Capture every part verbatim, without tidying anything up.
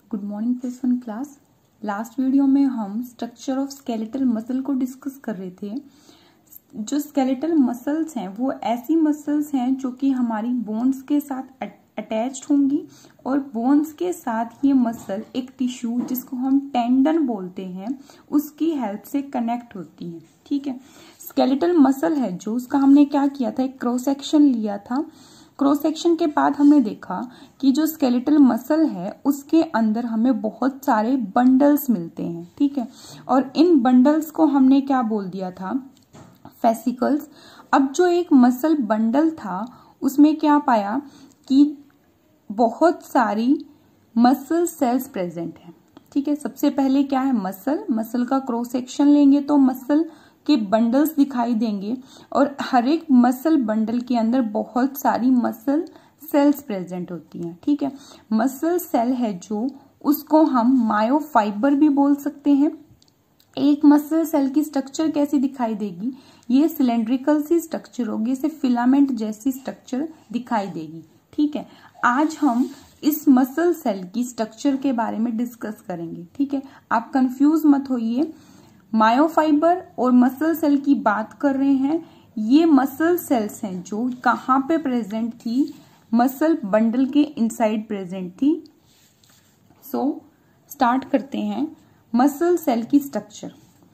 Good morning plus one class. Last video में हम structure of skeletal muscle को discuss कर रहे थे। जो स्केलेटल मसल्स हैं वो ऐसी मसल्स हैं जो कि हमारी बोन्स के साथ अटैच्ड होंगी और बोन्स के साथ ये मसल एक टिश्यू जिसको हम टेंडन बोलते हैं उसकी हेल्प से कनेक्ट होती है। ठीक है, स्केलेटल मसल है जो उसका हमने क्या किया था, एक क्रॉस सेक्शन लिया था। क्रॉस सेक्शन के बाद हमने देखा कि जो स्केलेटल मसल है उसके अंदर हमें बहुत सारे बंडल्स मिलते हैं। ठीक है, और इन बंडल्स को हमने क्या बोल दिया था, फेसिकल्स। अब जो एक मसल बंडल था उसमें क्या पाया कि बहुत सारी मसल सेल्स प्रेजेंट है। ठीक है, सबसे पहले क्या है, मसल मसल का क्रॉस सेक्शन लेंगे तो मसल के बंडल्स दिखाई देंगे और हर एक मसल बंडल के अंदर बहुत सारी मसल सेल्स प्रेजेंट होती हैं। ठीक है, मसल सेल है जो उसको हम मायोफाइबर भी बोल सकते हैं। एक मसल सेल की स्ट्रक्चर कैसी दिखाई देगी, ये सिलेंड्रिकल सी स्ट्रक्चर होगी, इसे फिलामेंट जैसी स्ट्रक्चर दिखाई देगी। ठीक है, आज हम इस मसल सेल की स्ट्रक्चर के बारे में डिस्कस करेंगे। ठीक है, आप कंफ्यूज मत होइए, मायोफाइबर और मसल सेल की बात कर रहे हैं। ये मसल सेल्स हैं जो कहाँ पे प्रेजेंट थी, मसल बंडल के इनसाइड प्रेजेंट थी। सो so, स्टार्ट करते हैं मसल सेल की स्ट्रक्चर।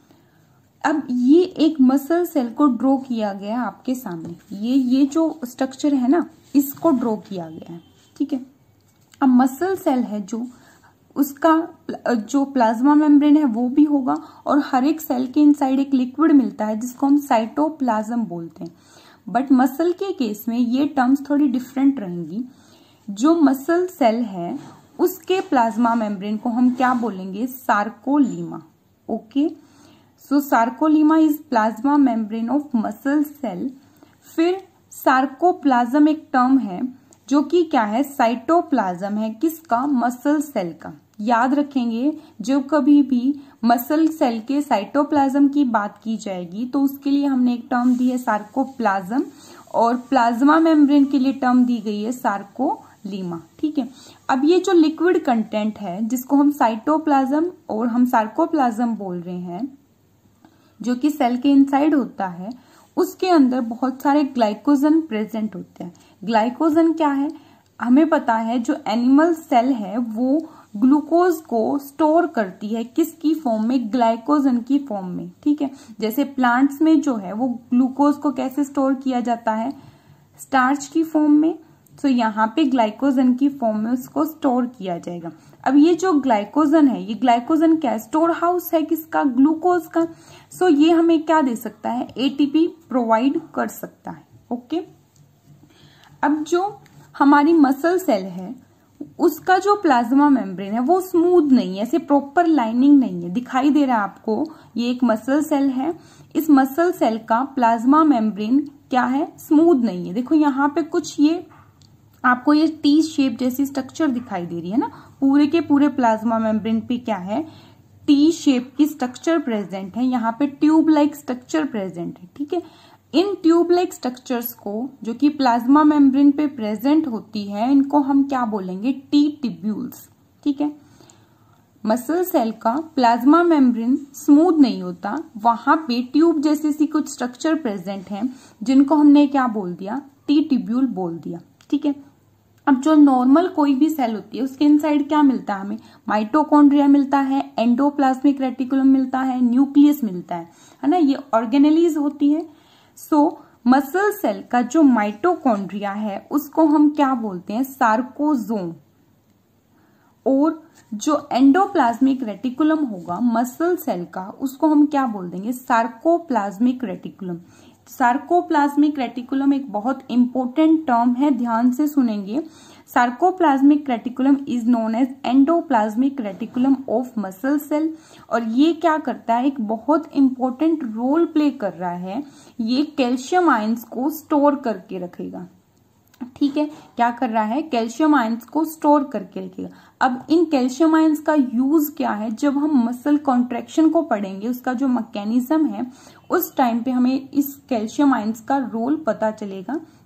अब ये एक मसल सेल को ड्रॉ किया गया आपके सामने, ये ये जो स्ट्रक्चर है ना इसको ड्रॉ किया गया है। ठीक है, अब मसल सेल है जो उसका जो प्लाज्मा मेम्ब्रेन है वो भी होगा और हर एक सेल के इनसाइड एक लिक्विड मिलता है जिसको हम साइटोप्लाज्म बोलते हैं। बट मसल के केस में ये टर्म्स थोड़ी डिफरेंट रहेंगी। जो मसल सेल है उसके प्लाज्मा मेम्ब्रेन को हम क्या बोलेंगे, sarcolemma. Okay, so sarcolemma is plasma membrane of muscle cell. फिर सार्कोप्लाज्म एक टर्म है जो कि क्या है, साइटोप्लाज्म है, किसका, मसल सेल का। याद रखेंगे जो कभी भी मसल सेल के साइटोप्लाज्म की बात की जाएगी तो उसके लिए हमने एक टर्म दी है सार्कोप्लाज्म और प्लाज्मा मेम्ब्रेन के लिए टर्म दी गई है सार्कोलीमा। ठीक है, अब ये जो लिक्विड कंटेंट है जिसको हम साइटोप्लाज्म और हम सार्कोप्लाज्म बोल रहे हैं जो कि सेल के इनसाइड होता है, उसके अंदर बहुत सारे ग्लाइकोजन प्रेजेंट होते हैं। ग्लाइकोजन क्या है, हमें पता है जो एनिमल सेल है वो ग्लूकोज को स्टोर करती है, किसकी फॉर्म में, ग्लाइकोजन की फॉर्म में। ठीक है, जैसे प्लांट्स में जो है वो ग्लूकोज को कैसे स्टोर किया जाता है, स्टार्च की फॉर्म में। तो यहाँ पे ग्लाइकोजन की फॉर्म में उसको स्टोर किया जाएगा। अब ये जो ग्लाइकोजन है, ये ग्लाइकोजन क्या है, स्टोर हाउस है किसका, ग्लूकोज का। सो ये हमें क्या दे सकता है, एटीपी प्रोवाइड कर सकता है। ओके, अब जो हमारी मसल सेल है उसका जो प्लाज्मा मेम्ब्रेन है वो स्मूथ नहीं है, ऐसे प्रॉपर लाइनिंग नहीं है। दिखाई दे रहा है आपको, ये एक मसल सेल है, इस मसल सेल का प्लाज्मा मेम्ब्रेन क्या है, स्मूथ नहीं है। देखो यहाँ पे कुछ ये आपको ये टी शेप जैसी स्ट्रक्चर दिखाई दे रही है ना, पूरे के पूरे प्लाज्मा मेम्ब्रेन पे क्या है, टी शेप की स्ट्रक्चर प्रेजेंट है, यहाँ पे ट्यूब लाइक स्ट्रक्चर प्रेजेंट है। ठीक है, इन ट्यूब लाइक स्ट्रक्चर्स को जो कि प्लाज्मा मेम्ब्रेन पे प्रेजेंट होती है इनको हम क्या बोलेंगे, टी ट्यूब्यूल्स। ठीक है, मसल सेल का प्लाज्मा मेम्ब्रेन स्मूथ नहीं होता, वहां पे ट्यूब जैसी सी कुछ स्ट्रक्चर प्रेजेंट है जिनको हमने क्या बोल दिया, टी ट्यूब्यूल बोल दिया। ठीक है, अब जो नॉर्मल कोई भी सेल होती है उसके इनसाइड क्या मिलता है हमें, माइटोकॉन्ड्रिया मिलता है, एंडोप्लाज्मिक रेटिकुलम मिलता है, न्यूक्लियस मिलता है, है ना, ये ऑर्गेनेलीज होती है। सो मसल सेल का जो माइटोकॉन्ड्रिया है उसको हम क्या बोलते हैं, सार्कोसोम। और जो एंडोप्लाज्मिक रेटिकुलम होगा मसल सेल का उसको हम क्या बोल देंगे, सार्कोप्लाज्मिक रेटिकुलम। सार्कोप्लाज्मिक रेटिकुलम एक बहुत इंपॉर्टेंट टर्म है, ध्यान से सुनेंगे। Sarcoplasmic reticulum is known as endoplasmic reticulum of muscle cell और ये क्या करता है, एक बहुत इंपॉर्टेंट रोल प्ले कर रहा है, ये कैल्शियम आयंस को स्टोर करके रखेगा। ठीक है, क्या कर रहा है, कैल्शियम आयंस को स्टोर करके रखेगा। अब इन कैल्शियम आयंस का यूज क्या है, जब हम मसल कॉन्ट्रैक्शन को पढ़ेंगे उसका जो मैकेनिज्म है उस टाइम पे हमें इस कैल्शियम आयंस का रोल पता चलेगा।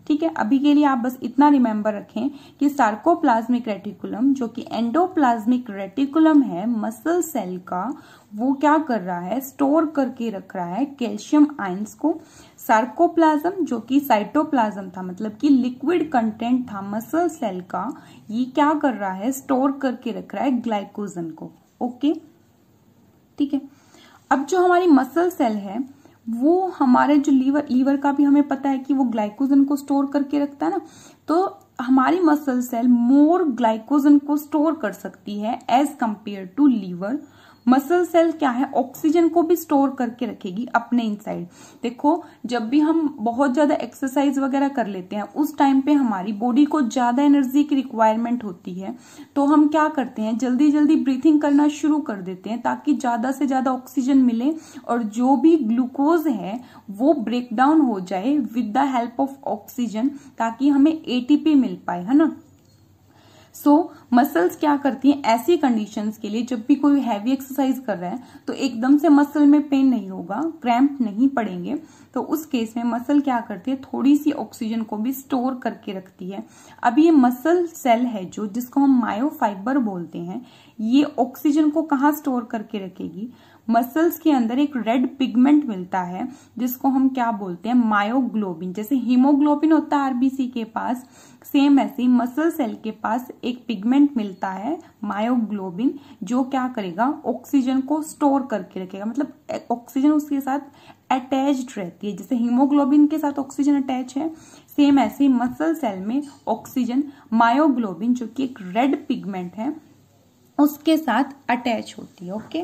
ठीक है, अभी के लिए आप बस इतना रिमेंबर रखें कि सार्कोप्लाज्मिक रेटिकुलम जो कि एंडोप्लाज्मिक रेटिकुलम है मसल सेल का, वो क्या कर रहा है, स्टोर करके रख रहा है कैल्शियम आयंस को। सार्कोप्लाज्म जो कि साइटोप्लाज्म था, मतलब कि लिक्विड कंटेंट था मसल सेल का, ये क्या कर रहा है, स्टोर करके रख रहा है ग्लाइकोजन को। ओके, ठीक है। अब जो हमारी मसल सेल है वो हमारे जो लीवर लीवर का भी हमें पता है कि वो ग्लाइकोजन को स्टोर करके रखता है ना, तो हमारी मसल सेल मोर ग्लाइकोजन को स्टोर कर सकती है as compare to liver. Muscle cell क्या है, ऑक्सीजन को भी स्टोर करके रखेगी अपने इनसाइड। देखो, जब भी हम बहुत ज्यादा एक्सरसाइज वगैरह कर लेते हैं उस टाइम पे हमारी बॉडी को ज्यादा एनर्जी की रिक्वायरमेंट होती है, तो हम क्या करते हैं, जल्दी जल्दी ब्रीथिंग करना शुरू कर देते हैं ताकि ज्यादा से ज्यादा ऑक्सीजन मिले और जो भी ग्लूकोज है वो ब्रेक डाउन हो जाए with the help of oxygen, ताकि हमें एटीपी मिल पाए, है ना। सो so, मसल्स क्या करती हैं ऐसी कंडीशंस के लिए, जब भी कोई हैवी एक्सरसाइज कर रहा है तो एकदम से मसल में पेन नहीं होगा, क्रैम्प नहीं पड़ेंगे, तो उस केस में मसल क्या करती है, थोड़ी सी ऑक्सीजन को भी स्टोर करके रखती है। अब ये मसल सेल है जो, जिसको हम मायोफाइबर बोलते हैं, ये ऑक्सीजन को कहाँ स्टोर करके रखेगी, मसल्स के अंदर एक रेड पिगमेंट मिलता है जिसको हम क्या बोलते हैं, मायोग्लोबिन। जैसे हीमोग्लोबिन होता है आरबीसी के पास, सेम ऐसे ही मसल सेल के पास एक पिगमेंट मिलता है मायोग्लोबिन, जो क्या करेगा, ऑक्सीजन को स्टोर करके रखेगा, मतलब ऑक्सीजन उसके साथ अटैच्ड रहती है। जैसे हीमोग्लोबिन के साथ ऑक्सीजन अटैच है, सेम ऐसे ही मसल सेल में ऑक्सीजन मायोग्लोबिन जो कि एक रेड पिगमेंट है उसके साथ अटैच होती है। ओके,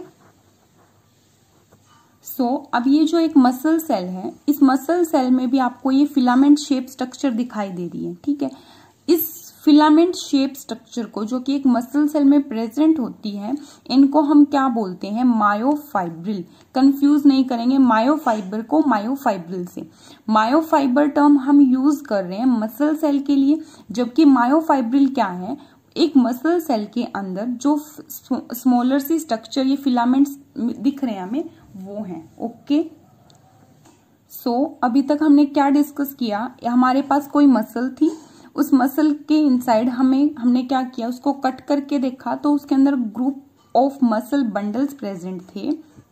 सो so, अब ये जो एक मसल सेल है, इस मसल सेल में भी आपको ये फिलामेंट शेप स्ट्रक्चर दिखाई दे रही है, ठीक है। इस फिलामेंट शेप स्ट्रक्चर को, जो कि एक मसल सेल में प्रेजेंट होती है, इनको हम क्या बोलते हैं, मायोफाइब्रिल। कंफ्यूज नहीं करेंगे मायोफाइबर को मायोफाइब्रिल से। मायोफाइबर टर्म हम यूज कर रहे हैं मसल सेल के लिए, जबकि मायोफाइब्रिल क्या है, एक मसल सेल के अंदर जो स्मॉलर सी स्ट्रक्चर, ये फिलामेंट्स दिख रहे हैं हमें, वो हैं। ओके, सो so, अभी तक हमने क्या डिस्कस किया, हमारे पास कोई मसल थी, उस मसल के इनसाइड हमें हमने क्या किया, उसको कट करके देखा तो उसके अंदर group of muscle bundles present थे।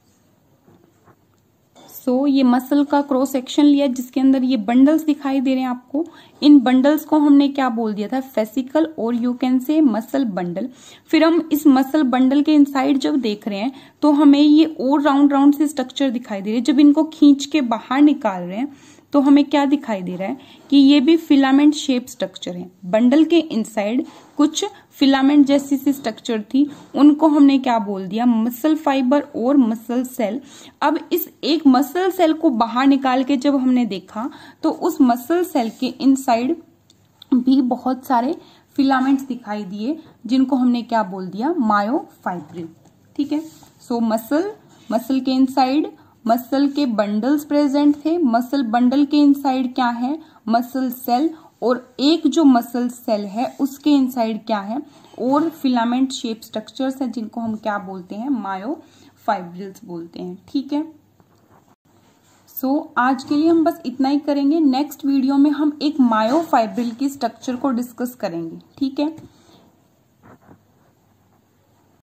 सो so, ये मसल का क्रॉस सेक्शन लिया जिसके अंदर ये बंडल्स दिखाई दे रहे हैं आपको। इन बंडल्स को हमने क्या बोल दिया था, फेसिकल, और you can say muscle bundle. फिर हम इस मसल बंडल के इनसाइड जब देख रहे हैं तो हमें ये और राउंड राउंड से स्ट्रक्चर दिखाई दे रहे हैं। जब इनको खींच के बाहर निकाल रहे हैं तो हमें क्या दिखाई दे रहा है कि ये भी फिलामेंट शेप स्ट्रक्चर है। बंडल के इनसाइड कुछ फिलामेंट जैसी सी स्ट्रक्चर थी, उनको हमने क्या बोल दिया, मसल फाइबर और मसल सेल। अब इस एक मसल सेल को बाहर निकाल के जब हमने देखा तो उस मसल सेल के इनसाइड भी बहुत सारे फिलामेंट्स दिखाई दिए, जिनको हमने क्या बोल दिया, मायोफाइब्रिल। ठीक है, सो मसल मसल के इनसाइड मसल के बंडल्स प्रेजेंट थे, मसल बंडल के इनसाइड क्या है, मसल सेल, और एक जो मसल सेल है उसके इनसाइड क्या है, और फिलामेंट शेप स्ट्रक्चर्स हैं जिनको हम क्या बोलते हैं, मायोफाइब्रिल्स बोलते हैं। ठीक है, सो so, आज के लिए हम बस इतना ही करेंगे। नेक्स्ट वीडियो में हम एक मायोफाइब्रिल की स्ट्रक्चर को डिस्कस करेंगे। ठीक है।